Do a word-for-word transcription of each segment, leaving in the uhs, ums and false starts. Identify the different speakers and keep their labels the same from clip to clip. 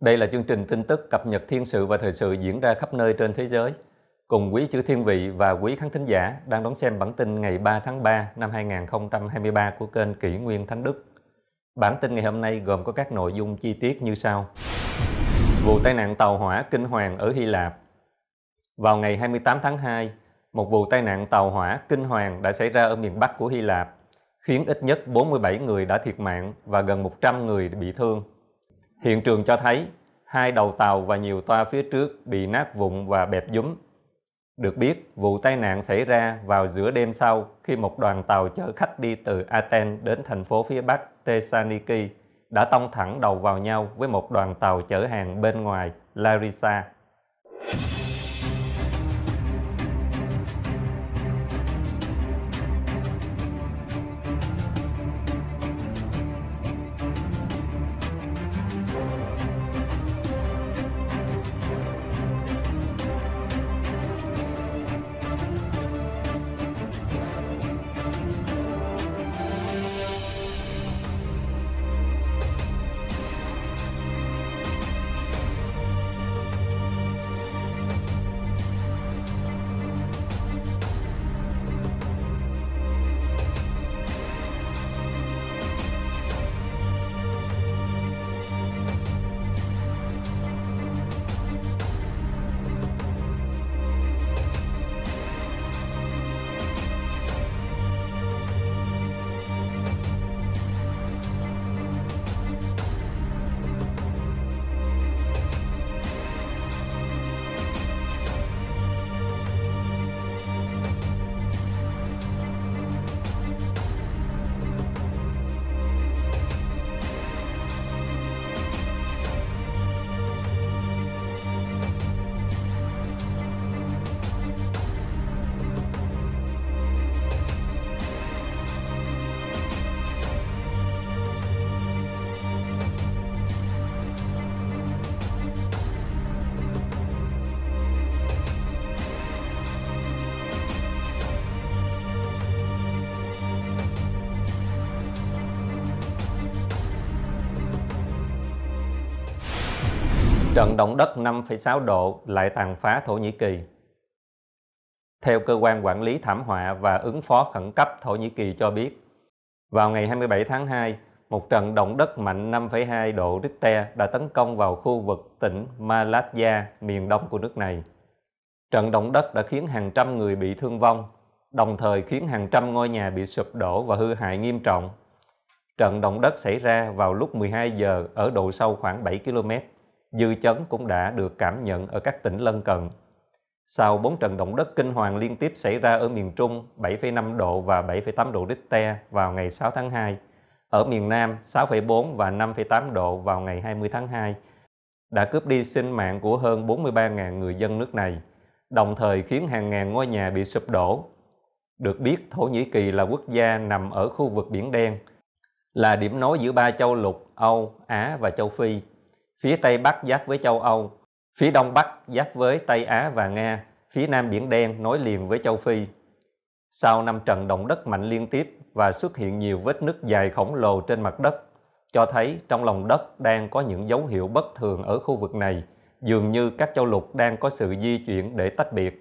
Speaker 1: Đây là chương trình tin tức cập nhật thiên sự và thời sự diễn ra khắp nơi trên thế giới. Cùng quý chư thiên vị và quý khán thính giả đang đón xem bản tin ngày ba tháng ba năm hai nghìn không trăm hai mươi ba của kênh Kỷ Nguyên Thánh Đức. Bản tin ngày hôm nay gồm có các nội dung chi tiết như sau. Vụ tai nạn tàu hỏa kinh hoàng ở Hy Lạp. Vào ngày hai mươi tám tháng hai, một vụ tai nạn tàu hỏa kinh hoàng đã xảy ra ở miền Bắc của Hy Lạp, khiến ít nhất bốn mươi bảy người đã thiệt mạng và gần một trăm người bị thương. Hiện trường cho thấy hai đầu tàu và nhiều toa phía trước bị nát vụn và bẹp dúm. Được biết, vụ tai nạn xảy ra vào giữa đêm sau khi một đoàn tàu chở khách đi từ Athens đến thành phố phía Bắc Thessaloniki đã tông thẳng đầu vào nhau với một đoàn tàu chở hàng bên ngoài Larissa. Trận động đất năm phẩy sáu độ lại tàn phá Thổ Nhĩ Kỳ. Theo cơ quan quản lý thảm họa và ứng phó khẩn cấp Thổ Nhĩ Kỳ cho biết, vào ngày hai mươi bảy tháng hai, một trận động đất mạnh năm phẩy hai độ Richter đã tấn công vào khu vực tỉnh Malatya, miền đông của nước này. Trận động đất đã khiến hàng trăm người bị thương vong, đồng thời khiến hàng trăm ngôi nhà bị sụp đổ và hư hại nghiêm trọng. Trận động đất xảy ra vào lúc mười hai giờ ở độ sâu khoảng bảy ki lô mét. Dư chấn cũng đã được cảm nhận ở các tỉnh lân cận. Sau bốn trận động đất kinh hoàng liên tiếp xảy ra ở miền Trung bảy phẩy năm độ và bảy phẩy tám độ Richter vào ngày sáu tháng hai, ở miền Nam sáu phẩy bốn và năm phẩy tám độ vào ngày hai mươi tháng hai, đã cướp đi sinh mạng của hơn bốn mươi ba nghìn người dân nước này, đồng thời khiến hàng ngàn ngôi nhà bị sụp đổ. Được biết, Thổ Nhĩ Kỳ là quốc gia nằm ở khu vực Biển Đen, là điểm nối giữa ba châu lục Âu, Á và châu Phi. Phía Tây Bắc giáp với châu Âu, phía Đông Bắc giáp với Tây Á và Nga, phía Nam Biển Đen nối liền với châu Phi. Sau năm trận động đất mạnh liên tiếp và xuất hiện nhiều vết nứt dài khổng lồ trên mặt đất, cho thấy trong lòng đất đang có những dấu hiệu bất thường ở khu vực này, dường như các châu lục đang có sự di chuyển để tách biệt.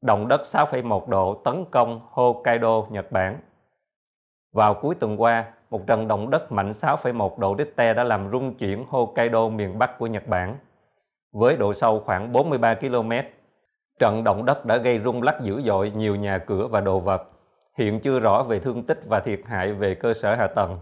Speaker 1: Động đất sáu phẩy một độ tấn công Hokkaido, Nhật Bản. Vào cuối tuần qua, một trận động đất mạnh sáu phẩy một độ Richter đã làm rung chuyển Hokkaido, miền Bắc của Nhật Bản, với độ sâu khoảng bốn mươi ba ki lô mét. Trận động đất đã gây rung lắc dữ dội nhiều nhà cửa và đồ vật. Hiện chưa rõ về thương tích và thiệt hại về cơ sở hạ tầng.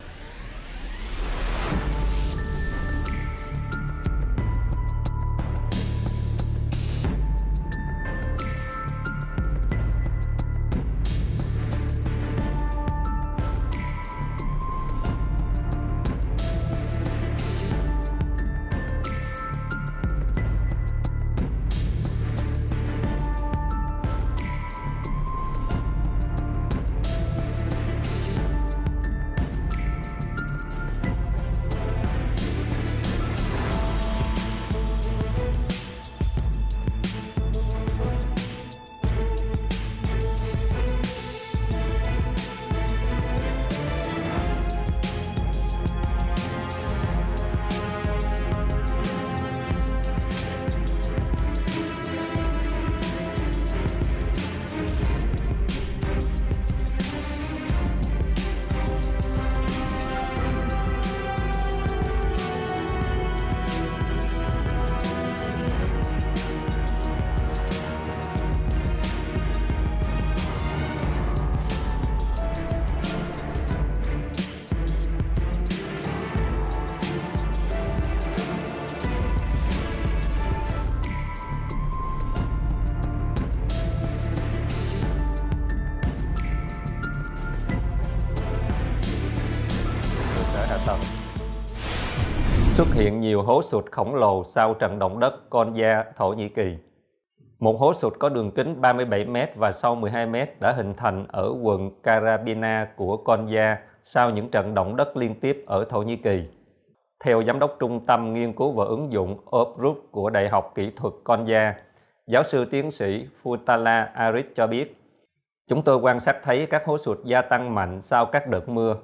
Speaker 1: Xuất hiện nhiều hố sụt khổng lồ sau trận động đất Konya, Thổ Nhĩ Kỳ. Một hố sụt có đường kính ba mươi bảy mét và sâu mười hai mét đã hình thành ở quận Karabina của Konya sau những trận động đất liên tiếp ở Thổ Nhĩ Kỳ. Theo Giám đốc Trung tâm Nghiên cứu và Ứng dụng Obruk của Đại học Kỹ thuật Konya, giáo sư tiến sĩ Funtala Aris cho biết, chúng tôi quan sát thấy các hố sụt gia tăng mạnh sau các đợt mưa.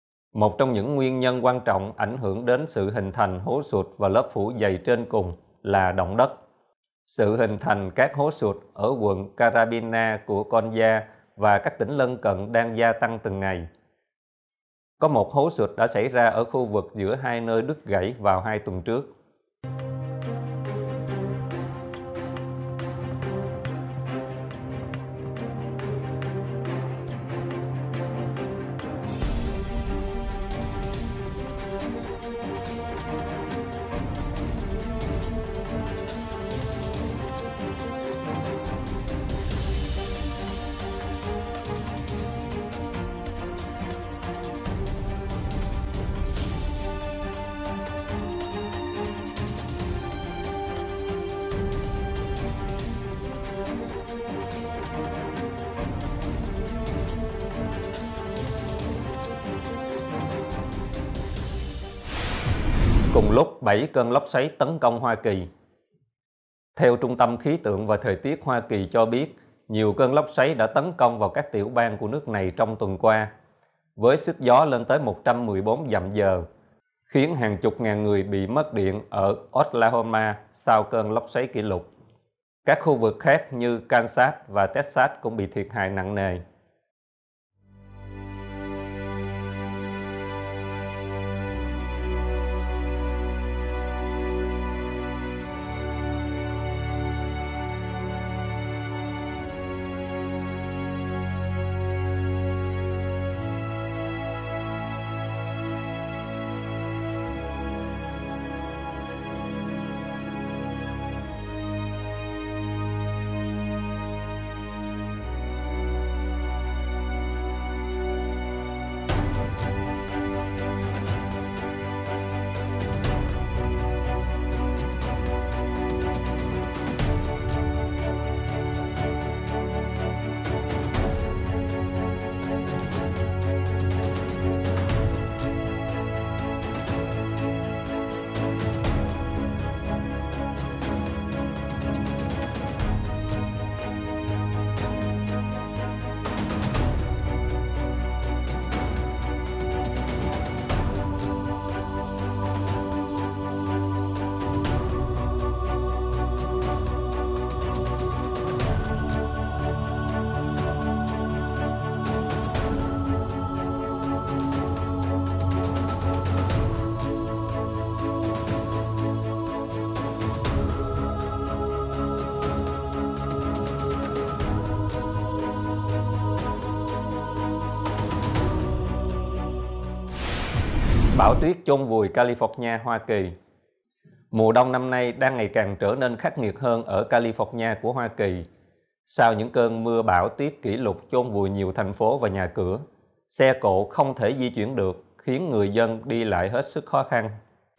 Speaker 1: Một trong những nguyên nhân quan trọng ảnh hưởng đến sự hình thành hố sụt và lớp phủ dày trên cùng là động đất. Sự hình thành các hố sụt ở quận Karabina của Konya và các tỉnh lân cận đang gia tăng từng ngày. Có một hố sụt đã xảy ra ở khu vực giữa hai nơi đứt gãy vào hai tuần trước. Cùng lúc bảy cơn lốc xoáy tấn công Hoa Kỳ. Theo Trung tâm Khí tượng và Thời tiết Hoa Kỳ cho biết, nhiều cơn lốc xoáy đã tấn công vào các tiểu bang của nước này trong tuần qua, với sức gió lên tới một trăm mười bốn dặm giờ, khiến hàng chục ngàn người bị mất điện ở Oklahoma sau cơn lốc xoáy kỷ lục. Các khu vực khác như Kansas và Texas cũng bị thiệt hại nặng nề. Bão tuyết chôn vùi California, Hoa Kỳ. Mùa đông năm nay đang ngày càng trở nên khắc nghiệt hơn ở California của Hoa Kỳ. Sau những cơn mưa bão tuyết kỷ lục chôn vùi nhiều thành phố và nhà cửa, xe cộ không thể di chuyển được, khiến người dân đi lại hết sức khó khăn.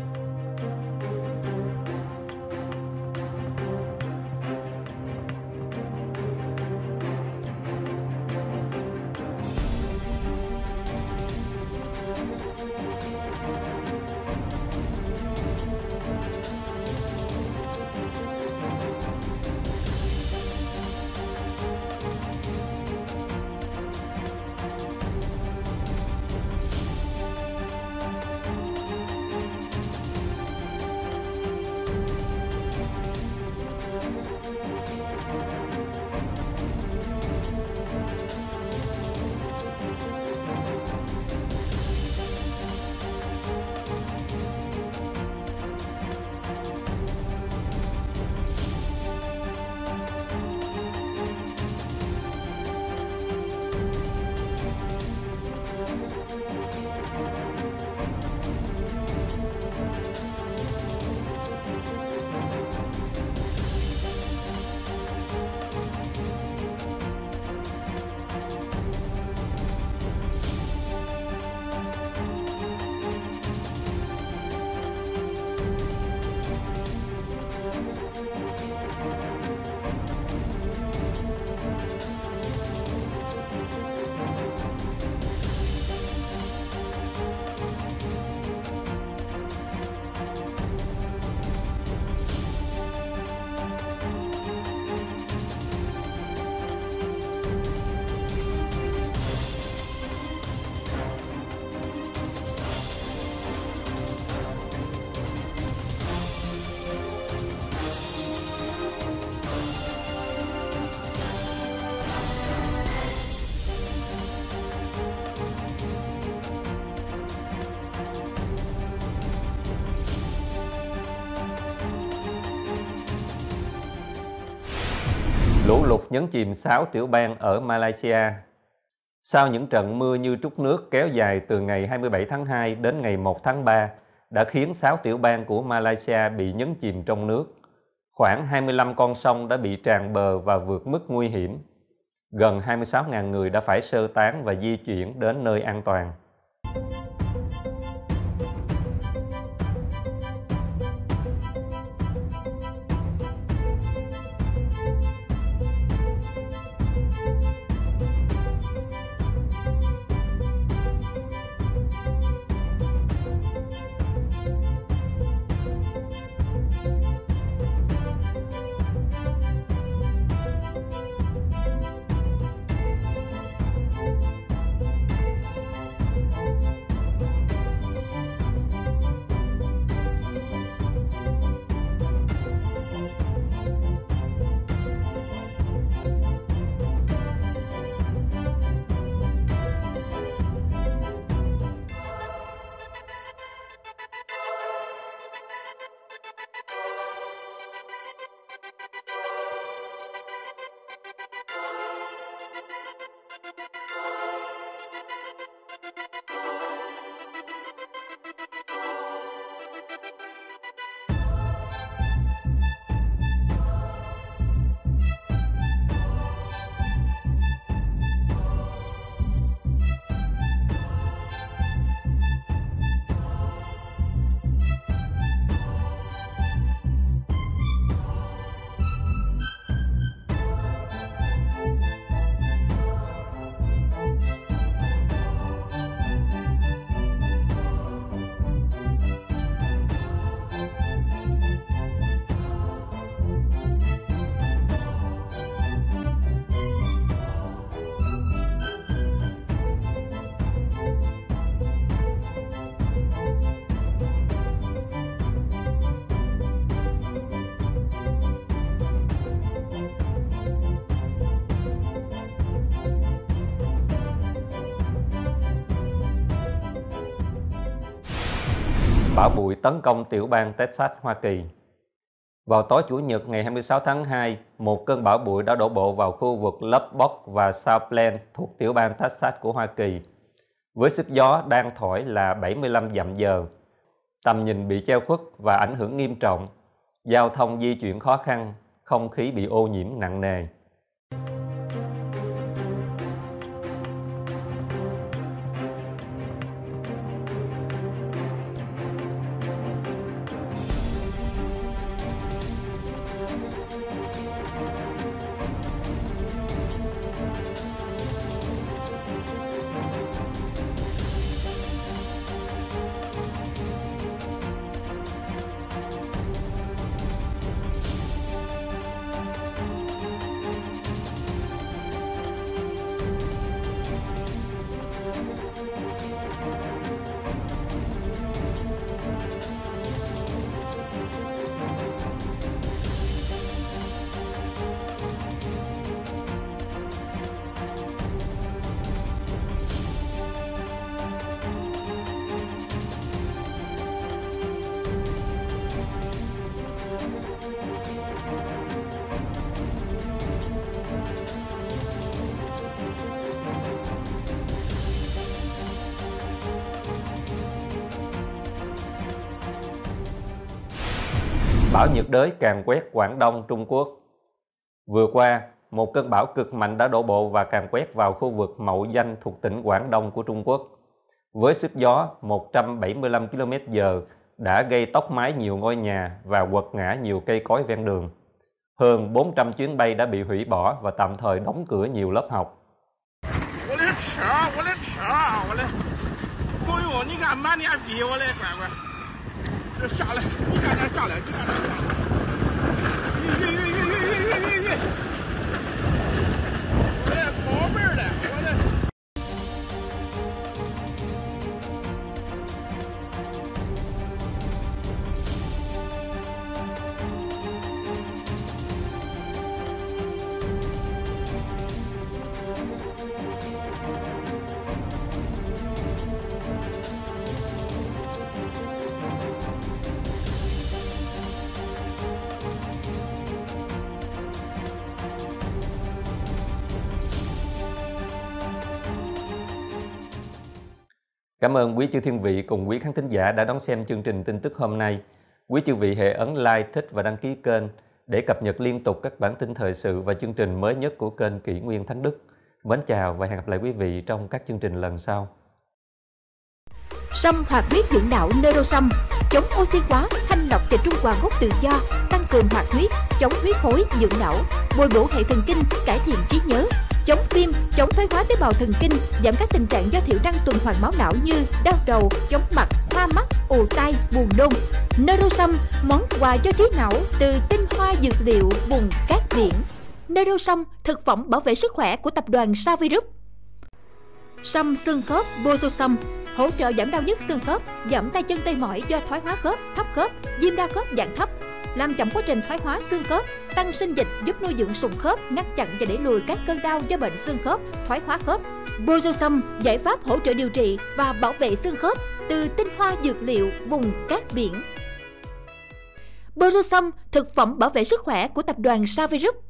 Speaker 1: Lũ lụt nhấn chìm sáu tiểu bang ở Malaysia. Sau những trận mưa như trút nước kéo dài từ ngày hai mươi bảy tháng hai đến ngày một tháng ba, đã khiến sáu tiểu bang của Malaysia bị nhấn chìm trong nước. Khoảng hai mươi lăm con sông đã bị tràn bờ và vượt mức nguy hiểm. Gần hai mươi sáu nghìn người đã phải sơ tán và di chuyển đến nơi an toàn. Bão bụi tấn công tiểu bang Texas, Hoa Kỳ. Vào tối Chủ nhật ngày hai mươi sáu tháng hai, một cơn bão bụi đã đổ bộ vào khu vực Lubbock và South Bend thuộc tiểu bang Texas của Hoa Kỳ. với sức gió đang thổi là bảy mươi lăm dặm giờ. Tầm nhìn bị che khuất và ảnh hưởng nghiêm trọng, giao thông di chuyển khó khăn, không khí bị ô nhiễm nặng nề. Bão nhiệt đới càn quét Quảng Đông, Trung Quốc. Vừa qua, một cơn bão cực mạnh đã đổ bộ và càn quét vào khu vực Mậu Danh thuộc tỉnh Quảng Đông của Trung Quốc. Với sức gió một trăm bảy mươi lăm ki lô mét giờ đã gây tốc mái nhiều ngôi nhà và quật ngã nhiều cây cối ven đường. Hơn bốn trăm chuyến bay đã bị hủy bỏ và tạm thời đóng cửa nhiều lớp học. Cảm ơn quý chư thiên vị cùng quý khán thính giả đã đón xem chương trình tin tức hôm nay. Quý chư vị hãy ấn like, thích và đăng ký kênh để cập nhật liên tục các bản tin thời sự và chương trình mới nhất của kênh Kỷ Nguyên Thánh Đức. Mến chào và hẹn gặp lại quý vị trong các chương trình lần sau.
Speaker 2: Sâm hoạt huyết dưỡng não Neurosâm, chống oxy hóa, thanh lọc và trung hòa gốc tự do, tăng cường hoạt huyết, chống huyết khối, dưỡng não, bồi bổ hệ thần kinh, cải thiện trí nhớ, chống viêm, chống thoái hóa tế bào thần kinh, giảm các tình trạng do thiểu năng tuần hoàn máu não như đau đầu, chóng mặt, hoa mắt, ù tai, buồn nôn. Neurosâm, món quà cho trí não từ tinh hoa dược liệu vùng cát biển. Neurosâm, thực phẩm bảo vệ sức khỏe của tập đoàn Savigroup. Sâm xương khớp Bososâm, hỗ trợ giảm đau nhức xương khớp, giảm tay chân tê mỏi do thoái hóa khớp, thấp khớp, viêm đa khớp dạng thấp, làm chậm quá trình thoái hóa xương khớp, tăng sinh dịch, giúp nuôi dưỡng sụn khớp, ngăn chặn và đẩy lùi các cơn đau do bệnh xương khớp, thoái hóa khớp. Bososâm, giải pháp hỗ trợ điều trị và bảo vệ xương khớp từ tinh hoa dược liệu vùng cát biển. Bososâm, thực phẩm bảo vệ sức khỏe của tập đoàn Savigroup.